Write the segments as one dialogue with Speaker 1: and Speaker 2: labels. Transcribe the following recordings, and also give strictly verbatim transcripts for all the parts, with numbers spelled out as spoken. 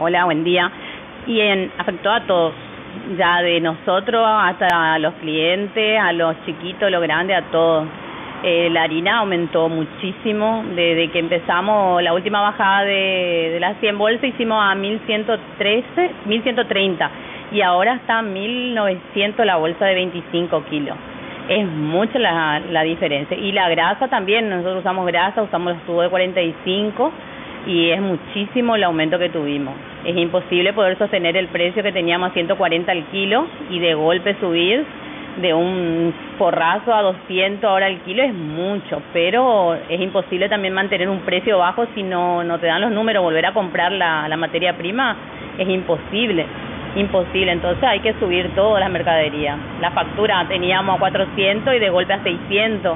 Speaker 1: Hola, buen día. Y en, afectó a todos, ya de nosotros hasta a los clientes, a los chiquitos, a los grandes, a todos. Eh, la harina aumentó muchísimo desde que empezamos la última bajada de, de las cien bolsas, hicimos a mil ciento trece, mil ciento treinta y ahora está a mil novecientos la bolsa de veinticinco kilos. Es mucha la, la diferencia. Y la grasa también, nosotros usamos grasa, usamos los tubos de cuarenta y cinco y es muchísimo el aumento que tuvimos. Es imposible poder sostener el precio que teníamos a ciento cuarenta al kilo y de golpe subir de un porrazo a doscientos ahora el kilo es mucho, pero es imposible también mantener un precio bajo si no, no te dan los números. Volver a comprar la, la materia prima es imposible, imposible. Entonces hay que subir toda la mercadería. La factura teníamos a cuatrocientos y de golpe a seiscientos.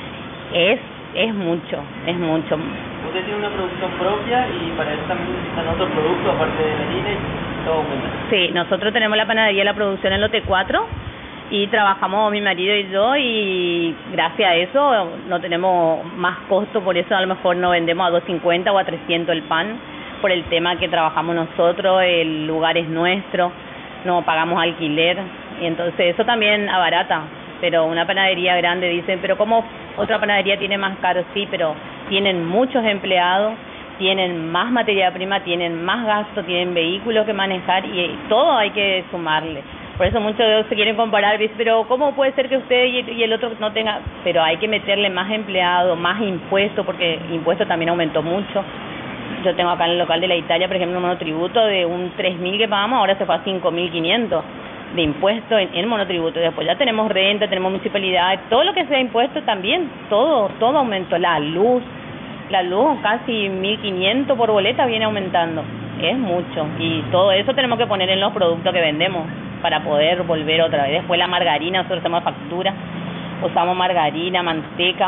Speaker 1: Es, es mucho, es mucho.
Speaker 2: Usted tiene una producción propia y para eso también necesitan otros productos aparte de la harina y todo aumenta.
Speaker 1: Sí, nosotros tenemos la panadería, la producción en lote cuatro y trabajamos mi marido y yo y gracias a eso no tenemos más costo, por eso a lo mejor no vendemos a dos cincuenta o a trescientos el pan, por el tema que trabajamos nosotros, el lugar es nuestro, no pagamos alquiler y entonces eso también abarata. Pero una panadería grande dicen, pero ¿cómo otra panadería tiene más caro? Sí, pero tienen muchos empleados, tienen más materia prima, tienen más gasto, tienen vehículos que manejar y todo hay que sumarle. Por eso muchos de ellos se quieren comparar, dicen, pero ¿cómo puede ser que usted y el otro no tenga? Pero hay que meterle más empleados, más impuestos, porque el impuesto también aumentó mucho. Yo tengo acá en el local de la Italia, por ejemplo, un monotributo de un tres mil que pagamos, ahora se fue a cinco mil quinientos de impuesto en, en monotributo. Después ya tenemos renta, tenemos municipalidad, todo lo que sea impuesto también, todo, todo aumentó. La luz, la luz casi mil quinientos por boleta viene aumentando, es mucho. Y todo eso tenemos que poner en los productos que vendemos para poder volver otra vez. Después la margarina, nosotros hacemos factura, usamos margarina, manteca,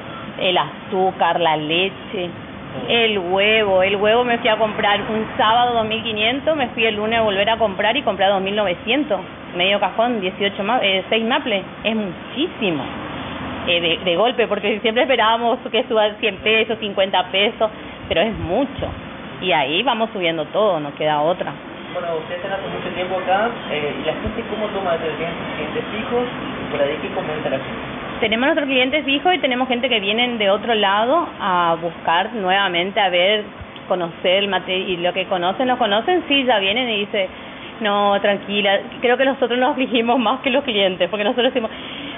Speaker 1: el azúcar, la leche, el huevo. El huevo me fui a comprar un sábado dos mil quinientos, me fui el lunes a volver a comprar y compré dos mil novecientos, medio cajón, dieciocho ma eh, seis maples, es muchísimo. Eh, de, de golpe, porque siempre esperábamos que suba cien pesos, cincuenta pesos, pero es mucho. Y ahí vamos subiendo todo, no queda otra.
Speaker 2: Bueno, ustedes están hace mucho tiempo acá, eh, ¿y la gente cómo toma esto? ¿Tienen clientes fijos? ¿Por ahí qué comenta la gente?
Speaker 1: Tenemos nuestros clientes fijos y tenemos gente que vienen de otro lado a buscar nuevamente, a ver, conocer el material, y lo que conocen, lo conocen, sí, ya vienen y dicen, no, tranquila. Creo que nosotros nos afligimos más que los clientes, porque nosotros decimos,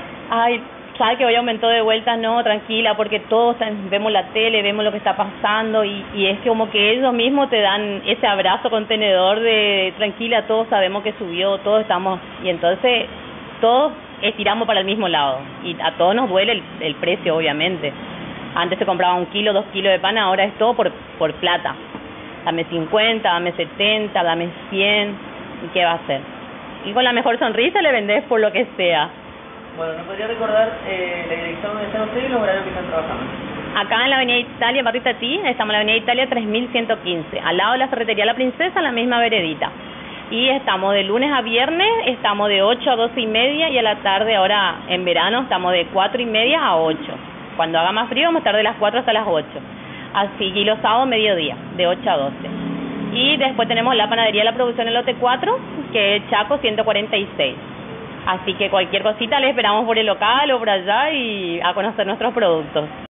Speaker 1: ay, sabe que hoy aumentó de vuelta, no, tranquila, porque todos vemos la tele, vemos lo que está pasando y, y es como que ellos mismos te dan ese abrazo contenedor de tranquila, todos sabemos que subió, todos estamos, y entonces todos estiramos para el mismo lado y a todos nos duele el, el precio, obviamente. Antes se compraba un kilo, dos kilos de pan, ahora es todo por, por plata. Dame cincuenta, dame setenta, dame cien, ¿y qué va a hacer? Y con la mejor sonrisa le vendés por lo que sea.
Speaker 2: Bueno, ¿nos podría recordar eh, la dirección donde están ustedes y los horarios que están trabajando?
Speaker 1: Acá en la avenida Italia, Barrio Itatí, estamos en la avenida Italia tres mil ciento quince, al lado de la ferretería La Princesa, la misma veredita. Y estamos de lunes a viernes, estamos de ocho a doce y media y a la tarde, ahora en verano, estamos de cuatro y media a ocho. Cuando haga más frío vamos a estar de las cuatro hasta las ocho. Así, y los sábados mediodía, de ocho a doce. Y después tenemos la panadería La Producción en lote cuatro, que es Chaco ciento cuarenta y seis. Así que cualquier cosita le esperamos por el local o por allá y a conocer nuestros productos.